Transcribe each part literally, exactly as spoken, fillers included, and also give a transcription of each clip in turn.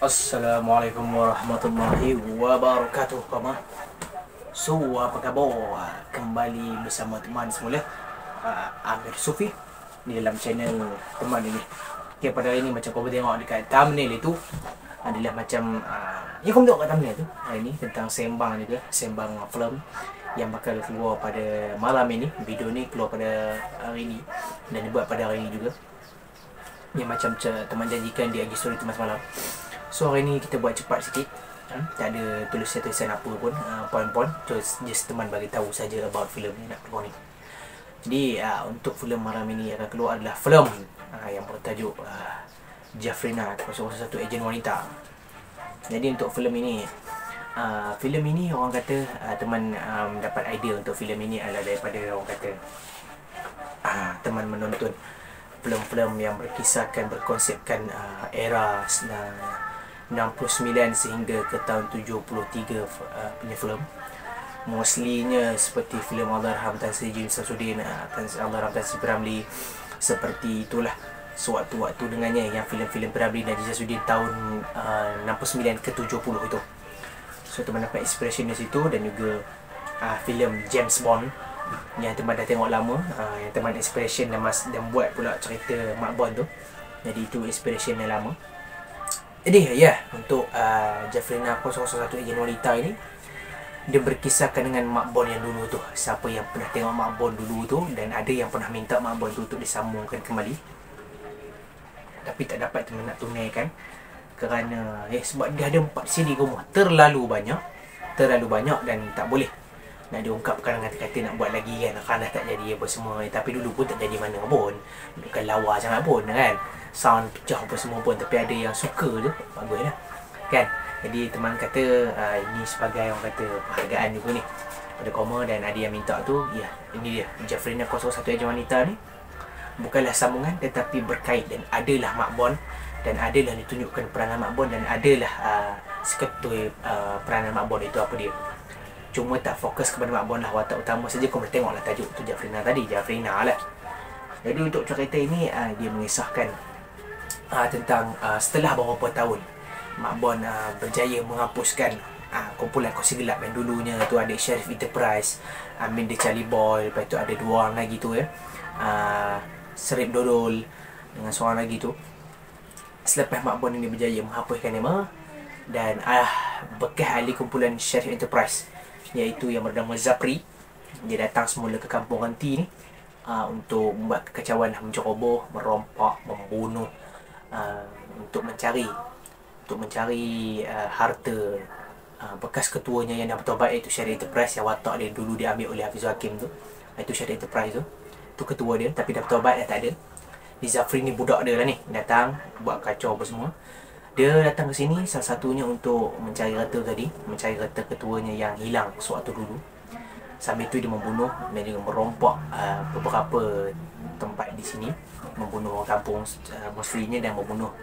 Assalamualaikum warahmatullahi wabarakatuh, Kama. So, apa khabar? Kembali bersama teman semula, uh, Amir Sufi, di dalam channel teman ini. Okay, pada hari ini macam kau tengok dekat thumbnail itu adalah macam uh, ya kau tengok kat thumbnail tu. Hari ini tentang sembang juga, sembang film yang bakal keluar pada malam ini. Video ni keluar pada hari ini dan dibuat pada hari ini juga. Yang macam teman janjikan di I G story tu malam. So hari ni kita buat cepat sikit, ha? Tak ada tulisan-tulisan apa pun, uh, poin-poin. Just, just teman bagi tahu saja about filem ni nak keluar ni. Jadi uh, untuk filem malam ini akan keluar adalah filem uh, yang bertajuk uh, Jafrina kosong kosong satu Ejen Wanita. Jadi untuk filem ini, uh, filem ini orang kata uh, teman um, dapat idea untuk filem ini adalah daripada orang kata uh, teman menonton filem-filem yang berkisahkan, berkonsepkan uh, era uh, enam puluh sembilan sehingga ke tahun tujuh puluh tiga uh, punya filem. Mostlynya seperti filem Allahyarham Tan Sri James Shamsuddin, uh, Allahyarham Tan Sri P. Ramlee, seperti itulah sewaktu-waktu dengannya yang filem-filem P. Ramlee dan James Shamsuddin tahun uh, enam puluh sembilan ke tujuh puluh itu. So teman dapat inspiration dari situ, dan juga uh, filem James Bond yang teman dah tengok lama, uh, yang teman inspiration dan, mas, dan buat pula cerita Mak Bond tu. Jadi itu inspiration yang lama. Jadi ya, untuk uh, Jafrina kosong kosong satu Ejen Wanita ini, dia berkisahkan dengan Mak Bond yang dulu tu. Siapa yang pernah tengok Mak Bond dulu tu, dan ada yang pernah minta Mak Bond tu untuk disambungkan kembali, tapi tak dapat teman nak tunaikan kerana eh sebab dia ada empat siri rumah, terlalu banyak, terlalu banyak dan tak boleh nak diungkapkan dengan kata nak buat lagi kan, akan dah tak jadi apa semua. Eh, tapi dulu pun tak jadi mana pun, bukan lawa sangat pun kan, sound pecah apa semua pun, tapi ada yang suka tu, bagus lah kan. Jadi teman kata uh, ini sebagai orang kata penghargaan juga ni pada Koma, dan ada yang minta tu, ya ini dia Jafrina kosong satu Ejen Wanita ni bukanlah sambungan tetapi berkait, dan adalah Mak Bond, dan adalah ditunjukkan peranan Mak Bond, dan adalah uh, seketui uh, peranan Mak Bond itu apa dia. Cuma tak fokus kepada Mak Bond lah, watak utama saja. Kau boleh tengoklah tajuk tu Jafrina tadi, Jafrina lah. Jadi untuk cerita ini uh, dia mengisahkan uh, tentang uh, setelah beberapa tahun Mak Bond uh, berjaya menghapuskan uh, kumpulan kongsi gelap yang dulunya tu ada Sheriff Enterprise, Amin The Charlie Boy, lepas tu ada dua orang lagi tu ya, uh, Serip Dodol dengan seorang lagi tu. Selepas Mak Bond ini berjaya menghapuskan nama, dan uh, bekas ahli kumpulan Sheriff Enterprise iaitu yang bernama Zapri, dia datang semula ke kampung Ranti ni uh, untuk membuat kekacauan, menceroboh, merompak, membunuh, uh, untuk mencari untuk mencari uh, harta uh, bekas ketuanya yang dah bertobat, iaitu Sheriff Enterprise yang watak dia dulu diambil oleh Hafizul Hakim tu. Itu Sheriff Enterprise tu, tu ketua dia, tapi dah bertobat, dah tak ada. Di Zapri ni budak dia lah ni, datang buat kacau apa semua. Dia datang ke sini salah satunya untuk mencari harta tadi, mencari harta ketuanya yang hilang sewaktu dulu. Sambil itu dia membunuh dan juga merompak uh, beberapa tempat di sini, membunuh orang kampung uh, mostlynya, dan membunuh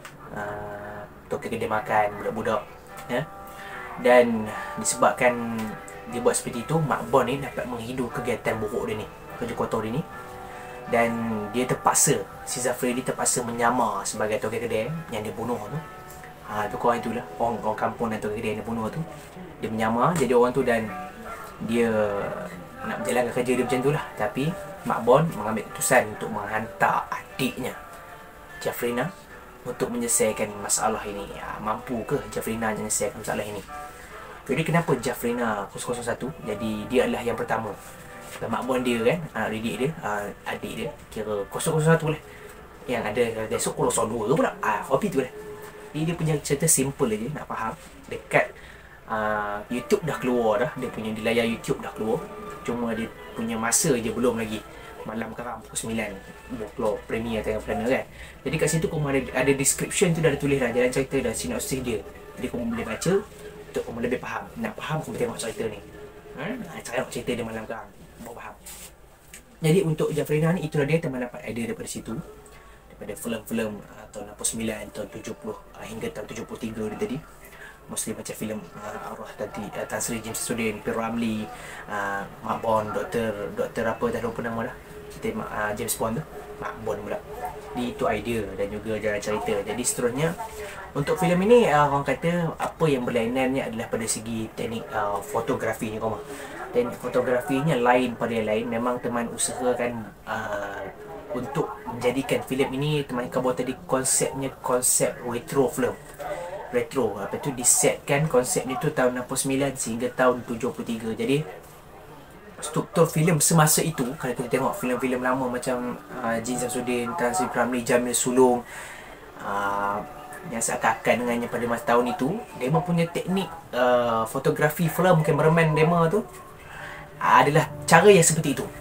uh, tokek kedai makan, budak-budak ya. Dan disebabkan dia buat seperti itu, Mak Bond ni dapat menghidu kegiatan buruk dia ni, kerja kotor dia ni. Dan dia terpaksa, si Zafri dia terpaksa menyamar sebagai tokek kedai yang dia bunuh tu. Ha, tu korang itulah, orang, orang kampung dan tokek kedai yang dia bunuh tu. Dia menyamar jadi orang tu, dan dia nak berjalankan kerja dia macam tu lah. Tapi Mak Bond mengambil keputusan untuk menghantar adiknya Jafrina untuk menyelesaikan masalah ini. Ha, mampu ke Jafrina menyelesaikan masalah ini? Jadi kenapa Jafrina kosong kosong satu? Jadi dia adalah yang pertama. Mak Bond dia kan, anak didik dia, uh, adik dia, kira kosong kosong satu lah, yang ada besok kosong dua pula, ah, hobi tu lah. Jadi dia punya cerita simple aja nak faham. Dekat uh, YouTube dah keluar dah, dia punya di layar YouTube dah keluar, cuma dia punya masa je belum lagi. Malam sekarang pukul sembilan keluar premier tengah plana kan. Jadi kat situ kau ada, ada description tu dah ada tulis dah, jalan cerita dah, sinopsis dia. Jadi kau boleh baca untuk kau lebih faham. Nak faham kau tengok cerita ni. Ha? Tengok cerita dia malam sekarang, kau faham. Jadi untuk Jafrina ni, itulah dia teman dapat idea daripada situ, daripada filem-filem uh, tahun enam puluh sembilan, tahun tujuh puluh uh, hingga tahun tujuh puluh tiga dia tadi. Mostly macam filem uh, Arwah tadi uh, Tan Sri James Shamsuddin, P. Ramlee, uh, Mak Bond, Doktor Doktor apa dah lupa nama dah. Kita uh, James Bond tu, Mak Bond pula. Jadi itu idea dan juga jalan cerita. Jadi seterusnya untuk filem ini uh, orang kata apa yang berlainannya adalah pada segi teknik uh, fotografinya kau. Teknik fotografinya lain pada yang lain. Memang teman usahakan uh, untuk menjadikan filem ini teman kau tadi konsepnya konsep retro film. Retro. Lepas tu disetkan konsep ni tu tahun enam puluh sembilan sehingga tahun tujuh puluh tiga. Jadi struktur filem semasa itu, kalau kita tengok filem-filem lama macam uh, Jin Samsudin, Tan Sri Pramli, Jamil Sulong, uh, yang seakan-akan dengannya pada masa tahun itu, dia punya teknik uh, fotografi film cameraman dia tu uh, adalah cara yang seperti itu.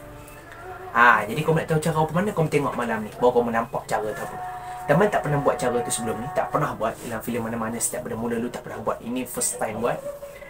Ah, jadi kau nak tahu cara apa mana, kau tengok malam ni, baru kau nampak cara tu apa. Teman tak pernah buat cara tu sebelum ni, tak pernah buat dalam filem mana-mana setiap pada mula dulu tak pernah buat. Ini first time buat.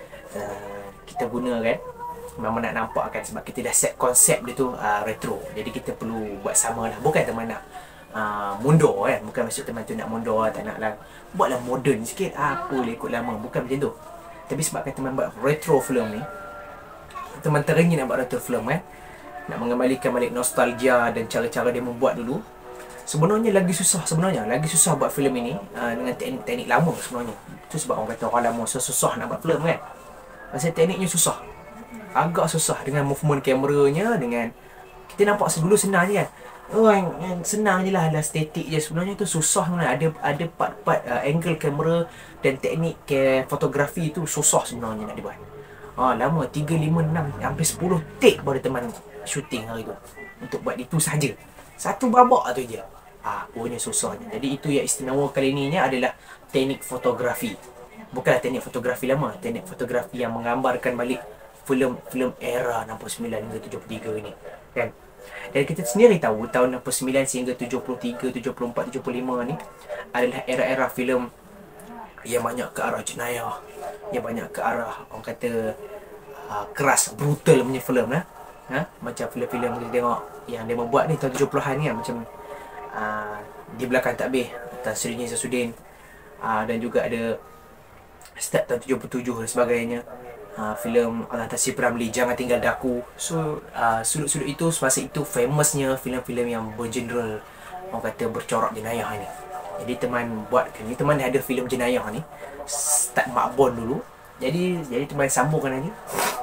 Uh, kita guna kan. Memang nak nampak kan sebab kita dah set konsep dia tu uh, retro. Jadi kita perlu buat sama lah. Bukan teman nak uh, mundur kan. Bukan maksud teman tu nak mundur, tak nak lah. Buatlah modern sikit. Apa boleh ikut lama. Bukan macam tu. Tapi sebabkan teman buat retro film ni, teman teringin nak buat retro film kan, nak mengembalikan balik nostalgia dan cara-cara dia membuat dulu. Sebenarnya lagi susah sebenarnya. Lagi susah buat filem ini uh, dengan teknik-teknik lama sebenarnya. Itu sebab orang kata orang lama susah nak buat filem kan. Pasal tekniknya susah. Agak susah dengan movement kameranya, dengan kita nampak sebelum senang je kan. Oh, yang, yang senang je lah, adalah statik je. Sebenarnya tu susah sebenarnya. Ada ada part-part uh, angle kamera dan teknik ke fotografi tu susah sebenarnya nak dibuat. Ah, lama tiga, lima, enam, hampir sepuluh take baru teman shooting hari tu. Untuk buat itu saja. Satu babak tu je. Ah, punya susahnya. Jadi itu yang istimewa kali ni adalah teknik fotografi. Bukanlah teknik fotografi lama, teknik fotografi yang menggambarkan balik filem-filem era enam puluh sembilan hingga tujuh puluh tiga ni kan. Dan kita sendiri tahu tahun enam puluh sembilan sehingga tujuh puluh tiga, tujuh puluh empat, tujuh puluh lima ni adalah era-era filem yang banyak ke arah jenayah, yang banyak ke arah orang kata uh, keras, brutal punya filem lah. Ha? Macam filem-filem kita tengok yang dia membuat ni tahun tujuh puluhan ni kan, macam uh, Di Belakang Takbir, Tan Sri Samsudin, uh, dan juga ada start tahun tujuh puluh tujuh dan sebagainya. Uh, filem Tan Sri Pramli, Jangan Tinggal Daku. So uh, sudut-sudut itu semasa itu famousnya filem-filem yang bergeneral orang kata bercorak jenayah ni. Jadi teman buat ni, teman ada filem jenayah ni start Mak Bon dulu. Jadi jadi teman sambungkan aja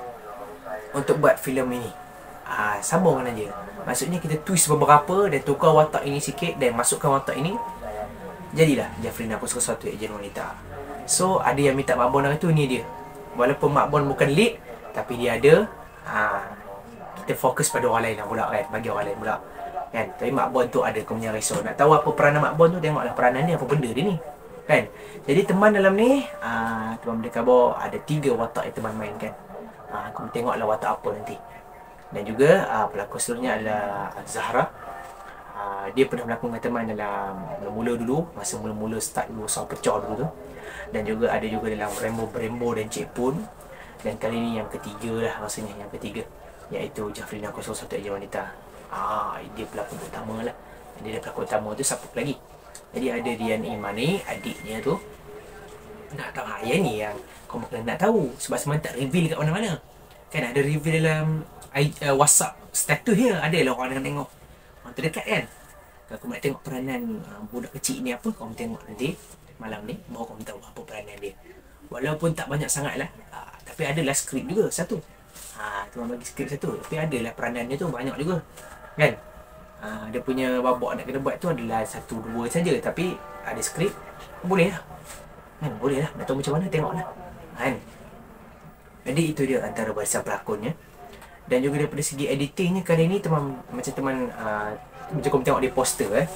untuk buat filem ini. Ah, sambungkan aja. Maksudnya kita twist beberapa dan tukar watak ini sikit dan masukkan watak ini. Jadilah Jafrina Pusaka Satu Ejen Wanita. So ada yang minta Mak Bon hari tu, ni dia. Walaupun Mak Bon bukan lead, tapi dia ada. Ha, kita fokus pada orang lain lah pula kan. Bagi orang lain pula kan. Tapi Mak Bon tu ada kau punya risau. Nak tahu apa peranan Mak Bon tu, tengoklah peranan dia, apa benda dia ni kan. Jadi teman dalam ni ha, teman boleh khabar ada tiga watak yang teman mainkan. Ha, kau tengoklah watak apa nanti. Dan juga ha, pelakon seterusnya adalah Zahra. Ha, dia pernah berlakon dengan teman dalam mula-mula dulu, masa mula-mula start dulu Sawah Pecah dulu tu. Dan juga ada juga dalam Rembo Brembo dan Cik Pun. Dan kali ni yang ketiga lah rasanya, yang ketiga, iaitu Jafrina kosong satu Ejen Wanita. Ah, dia pelakon utama lah. Dia pelakon utama tu siapa lagi? Jadi ada Dian Imani, adiknya tu. Nak tahu ha, yang ni yang kau mungkin nak tahu. Sebab sebenarnya tak reveal kat mana-mana. Kan ada reveal dalam uh, WhatsApp status dia. Ada lah orang yang tengok. Orang terdekat kan. Kalau kau nak tengok peranan uh, budak kecil ni apa, kau tengok nanti malam ni, baru kau tahu apa peranan dia. Walaupun tak banyak sangat lah, uh, tapi adalah skrip juga satu. Ha, tuan bagi skrip satu, tapi adalah peranan dia tu banyak juga kan. Uh, dia punya babak nak kena buat tu adalah satu dua saja, tapi ada skrip, boleh lah kan, boleh lah. Nak tahu macam mana, tengok lah kan. Jadi itu dia antara barisan pelakonnya. Dan juga daripada segi editingnya kali ni teman, macam teman uh, macam kau tengok dia poster eh.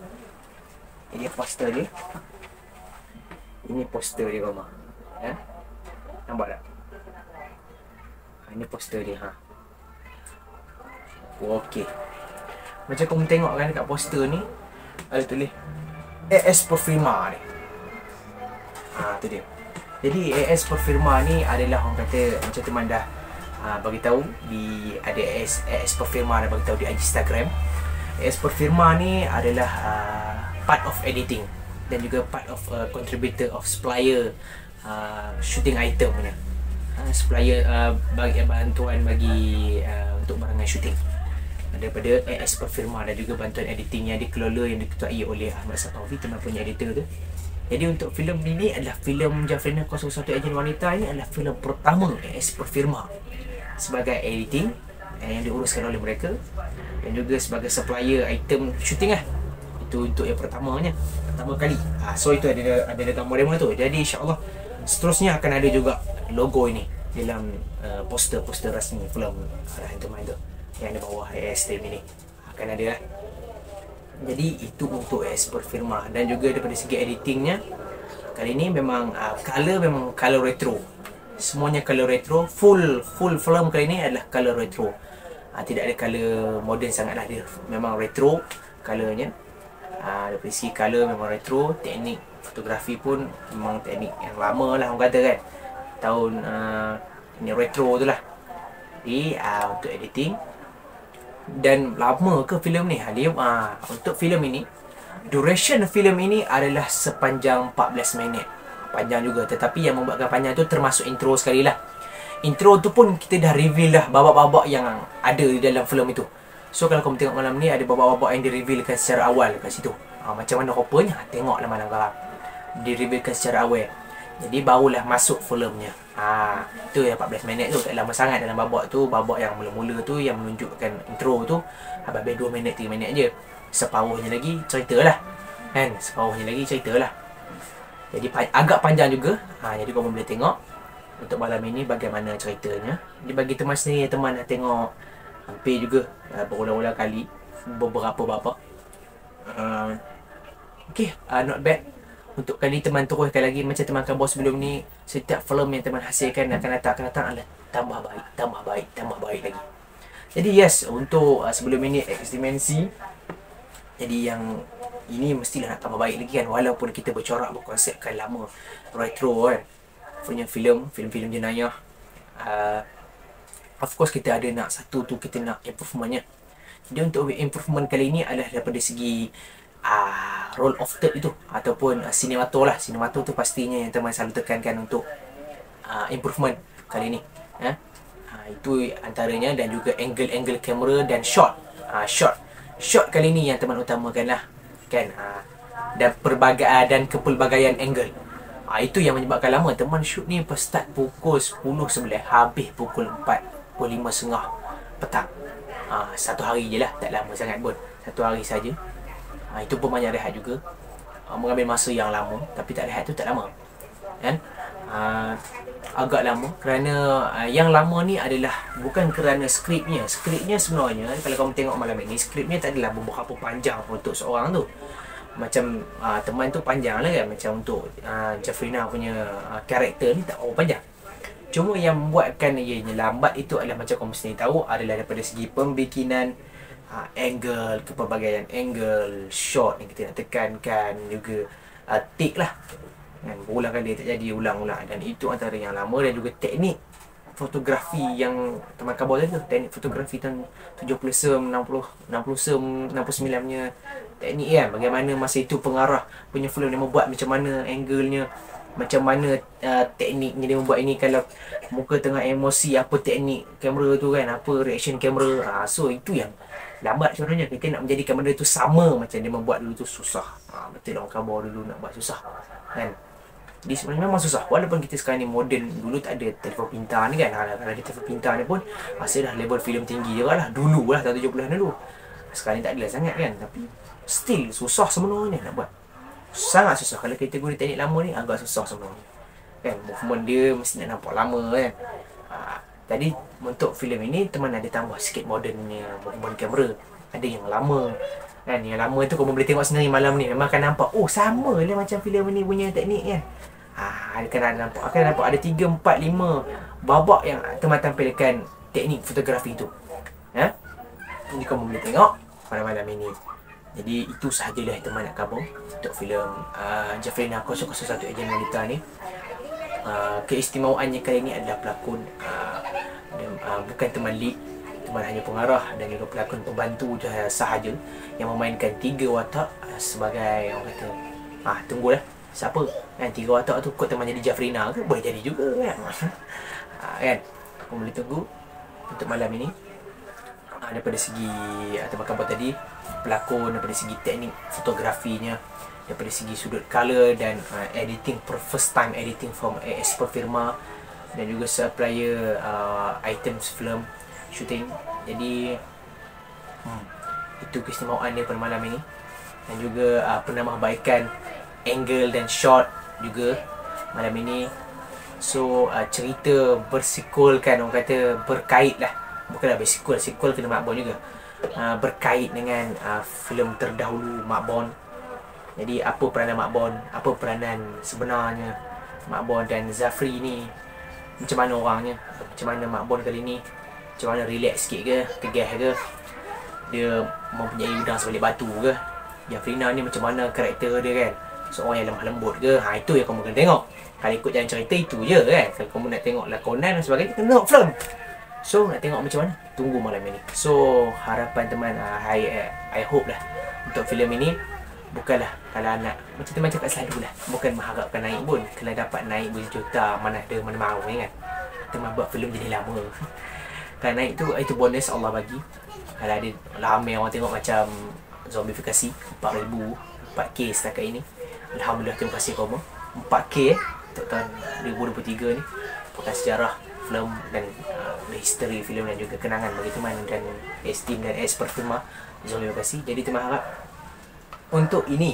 Ini poster dia. Ini poster dia mama. Ya. Nampak tak? Ha, ini poster dia ha. Okey. Macam kau tengok kan dekat poster ni ada tulis A S Perfirma ni. Ha, tu dia. Jadi A S Perfirma ni adalah orang kata macam teman dah ha, bagi tahu di ada A S, A S Perfirma dah bagi tahu di Instagram. A S Perfirma ni adalah uh, part of editing dan juga part of uh, contributor of supplier uh, shooting item punya. Uh, supplier uh, bagi bantuan bagi uh, untuk barangan shooting. daripada A S Perfirma, dan juga bantuan editing yang dikelola, yang diketuai oleh Ahmad Safawi, teman punya editor tu. Jadi untuk filem ini adalah filem Jafrina kosong satu Ejen Wanita. Ini adalah filem pertama A S Perfirma sebagai editing yang diuruskan oleh mereka, dan juga sebagai supplier item shooting lah. Itu untuk yang pertamanya, pertama kali. Ha, so itu ada ada gambar demo tu. Jadi insya-Allah seterusnya akan ada juga logo ini dalam uh, poster-poster rasmi filem arahan teman tu yang di bawah A S Team ini akan ada lah. Jadi itu untuk A S Perfirma. Dan juga daripada segi editingnya, kali ini memang uh, color memang color retro. Semuanya color retro. Full full film kali ini adalah color retro. Uh, tidak ada color modern sangatlah, dia memang retro colornya. Uh, daripada segi color memang retro. Teknik fotografi pun memang teknik yang lama lah orang kata kan. Tahun uh, ini retro tu lah. Jadi uh, untuk editing, dan lama ke filem ni? Halim, ah, untuk filem ini, duration filem ini adalah sepanjang empat belas minit. Panjang juga, tetapi yang membuatkan panjang tu termasuk intro sekali lah. Intro tu pun kita dah reveal dah babak-babak yang ada di dalam filem itu. So kalau kamu tengok malam ni, ada babak-babak yang direvealkan secara awal kat situ. Ah, macam mana rupanya? Tengoklah malam malam. Direvealkan secara awal. Jadi barulah masuk filmnya. Ha, itu yang empat belas minit tu, tak lama sangat dalam babak tu. Babak yang mula-mula tu, yang menunjukkan intro tu, habis dua minit, tiga minit je. Separuhnya lagi cerita lah, kan? Separuhnya lagi cerita lah. Jadi agak panjang juga. Ha, jadi korang boleh tengok untuk malam ini bagaimana ceritanya. Jadi bagi teman sendiri, teman dah tengok hampir juga uh, berulang-ulang kali, beberapa babak. uh, Okay, uh, not bad. Untuk kali teman teruskan lagi macam teman kabar sebelum ni. Setiap filem yang teman hasilkan akan datang akan datang adalah tambah baik, tambah baik, tambah baik lagi. Jadi yes, untuk uh, sebelum ini X Dimensi, jadi yang ini mestilah nak tambah baik lagi kan. Walaupun kita bercorak berkonsepkan lama retro kan, punya filem, filem-filem jenayah, uh, of course kita ada nak satu tu, kita nak improvementnya. Jadi untuk improvement kali ini adalah daripada segi Uh, roll of third itu, ataupun uh, sinemato lah. Sinemato tu pastinya yang teman selalu tekankan untuk uh, improvement kali ni, eh? uh, itu antaranya. Dan juga angle-angle kamera dan shot. uh, Shot Shot kali ni yang teman utamakan lah kan. uh, Dan perbagai uh, dan kepelbagaian angle. uh, Itu yang menyebabkan lama. Teman shoot ni start pukul sepuluh sebelas, habis pukul empat pukul lima tiga puluh petang. uh, Satu hari je lah, tak lama sangat pun. Satu hari saja. Ha, itu pun banyak rehat juga. Ha, mengambil masa yang lama, tapi tak rehat tu tak lama kan. Ha, agak lama kerana ha, yang lama ni adalah bukan kerana skripnya. Skripnya sebenarnya, kalau kamu tengok malam ini, skripnya tak adalah beberapa panjang untuk seorang tu. Macam ha, teman tu panjang lah kan. Macam untuk ha, Jafrina punya ha, karakter ni tak oh panjang. Cuma yang membuatkan ianya lambat itu adalah, macam kamu sendiri tahu, adalah daripada segi pembikinan, Uh, angle, kepelbagaian angle, shot yang kita nak tekankan, juga uh, take lah kan, berulang kali tak jadi, ulang-ulang. Dan itu antara yang lama. Dan juga teknik fotografi yang teman kabar tadi tu, teknik fotografi tahun tujuh puluh sem, enam puluh, enam puluh sem, enam puluh sembilan nya teknik kan. Bagaimana masa itu pengarah punya film dia membuat, macam mana angle-nya, macam mana uh, tekniknya dia membuat ini. Kalau muka tengah emosi, apa teknik kamera tu kan, apa reaction kamera. uh, So itu yang lambat sebenarnya. Kita nak menjadikan benda tu sama macam dia membuat dulu tu susah. ha, Betul orang khabar dulu nak buat susah kan. Jadi sebenarnya memang susah. Walaupun kita sekarang ni moden, dulu tak ada telefon pintar ni kan. ha, Kalau ada telefon pintar ni pun rasa dah level filem tinggi je lah. Dulu lah, tahun tujuh puluhan dulu. Sekarang ni tak adalah sangat kan. Tapi still susah sebenarnya nak buat. Sangat susah. Kalau kita guna teknik lama ni, agak susah sebenarnya kan. Movement dia mesti nak nampak lama kan. ha, Tadi untuk filem ini teman ada tambah sikit modernnya movement kamera. Ada yang lama kan. Yang lama tu kamu boleh tengok sendiri malam ni, memang akan nampak oh sama lah macam filem ni punya teknik kan. Ah, ha, akan ada nampak, akan nampak ada tiga, empat, lima babak yang teman tampilkan teknik fotografi tu. Ha? Ini kamu boleh tengok pada malam ini. Jadi itu sahajalah yang teman nak khabar untuk filem uh, Jafrina kosong kosong satu Ejen Wanita ni. Uh, keistimewaannya kali ini adalah pelakon, uh, dan, uh, bukan teman lead, teman hanya pengarah dan juga pelakon pembantu sahaja yang memainkan tiga watak uh, sebagai orang kata, ah tunggulah siapa kan tiga watak tu. Kau teman jadi Jafrina ke? Boleh jadi juga kan. uh, kan Kau boleh tunggu untuk malam ini. uh, daripada segi atau bakal tadi pelakon, daripada segi teknik fotografinya, daripada segi sudut color dan uh, editing for first time editing from A S per firma, dan juga supplier uh, items film shooting. Jadi hmm, itu keistimewaan dia pada malam ini. Dan juga uh, penambahbaikan angle dan shot juga malam ini. So uh, cerita bersequel kan, orang kata berkait lah, bukanlah bersequel, sequel kena Mak Bon juga, uh, berkait dengan uh, filem terdahulu Mak Bon. Jadi apa peranan Mak Bon, apa peranan sebenarnya Mak Bon dan Zafri ni, macam mana orangnya, macam mana Mak Bon kali ni, macam mana relax sikit ke, tegah ke, dia mempunyai udang sebalik batu ke. Yang Frina ni macam mana karakter dia kan, seorang yang lemah lembut ke. Ha, itu yang kamu kena tengok. Kalau ikut jalan cerita itu je kan. Kalau kamu nak tengok lakonan dan sebagainya, kena tengok film. So nak tengok macam mana, tunggu malam ini. So harapan teman, uh, I, I hope lah untuk filem ini bukanlah, kalau nak macam teman cakap selalu lah, bukan mengharapkan naik pun. Kalau dapat naik berjuta, mana ada, mana mahu kan. Teman buat filem jadi lama. Kalau naik tu, itu bonus Allah bagi. Kalau ada ramai orang tengok macam Zombifikasi empat ribu, empat K setakat ini, alhamdulillah, terima kasih kamu. empat K eh untuk tahun dua ribu dua puluh tiga ni bukan sejarah filem dan uh, history filem dan juga kenangan bagi teman dan esteem dan es perfilma Zombifikasi. Jadi teman harap untuk ini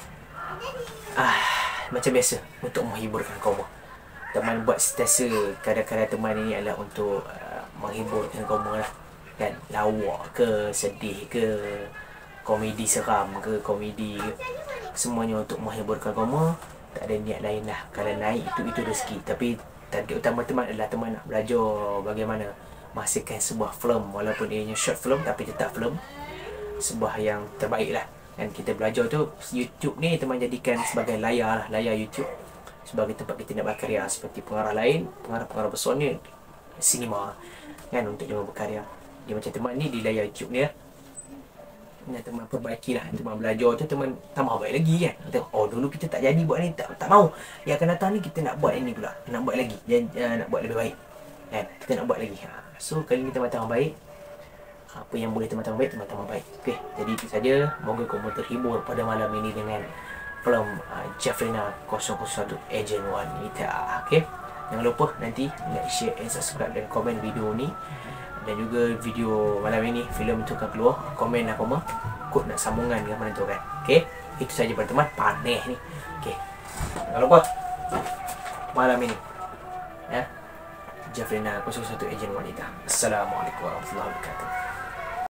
ah macam biasa untuk menghiburkan kaum. Teman buat sentiasa kadang-kadang teman ini adalah untuk uh, menghiburkan kaum lah kan, lawak ke, sedih ke, komedi seram ke, komedi ke, semuanya untuk menghiburkan kamu. Tak ada niat lain lah. Kalau naik itu itu rezeki, tapi target utama teman adalah teman nak belajar bagaimana menghasilkan sebuah film, walaupun ianya short film tapi tetap film, sebuah yang terbaik lah. Dan kita belajar tu, YouTube ni teman jadikan sebagai layar lah, layar YouTube sebagai tempat kita nak berkarya. Seperti pengarah lain, pengarah-pengarah besar ni sinema kan, untuk dia berkarya. Dia macam teman ni di layar YouTube ni lah. Nah, teman perbaiki lah, teman belajar tu, teman tambah baik lagi kan. Kata, oh dulu kita tak jadi buat ni, tak tak mau. Yang akan datang ni kita nak buat ini pula, nak buat lagi, dan uh, nak buat lebih baik kan, kita nak buat lagi. Ha. So kali ni teman tambah baik, apa yang boleh teman tambah baik, teman tambah baik. Okey, jadi itu saja. Moga kamu terhibur pada malam ini dengan filem uh, Jafrina kosong kosong satu Agent Wanita. Okey, jangan lupa nanti like, share and subscribe dan komen video ni. Dan juga video malam ini, filem itu akan keluar. Komen apa mah, kod nak sambungan ke mana tu kan. Okey, itu saja pada teman, panih ni. Okey, jangan lupa malam ini ya, Jafrina kosong satu Agent Wanita. Assalamualaikum warahmatullahi wabarakatuh.